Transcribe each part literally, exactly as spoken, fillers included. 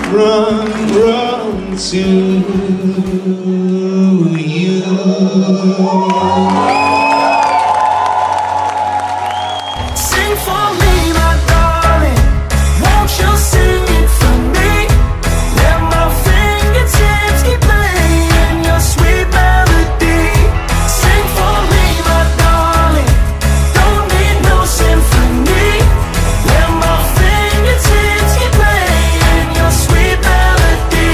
run, run to you. Sing for me, my darling, won't you sing it for me? Let my fingertips keep playing your sweet melody. Sing for me, my darling, don't need no symphony. Let my fingertips keep playing your sweet melody.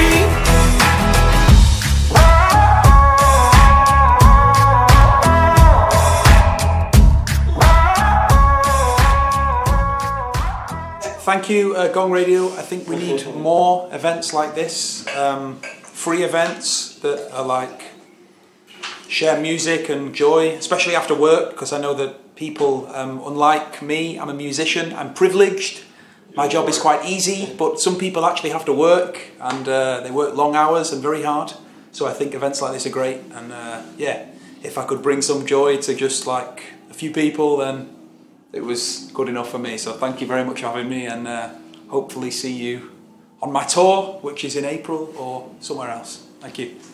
Thank you, uh, Gong Radio. I think we need more events like this, um, free events that are like share music and joy, especially after work, because I know that people, um, unlike me, I'm a musician, I'm privileged. My job is quite easy, but some people actually have to work, and uh, they work long hours and very hard. So I think events like this are great, and uh, yeah, if I could bring some joy to just like a few people, then it was good enough for me. So thank you very much for having me, and uh, hopefully see you on my tour, which is in April or somewhere else. Thank you.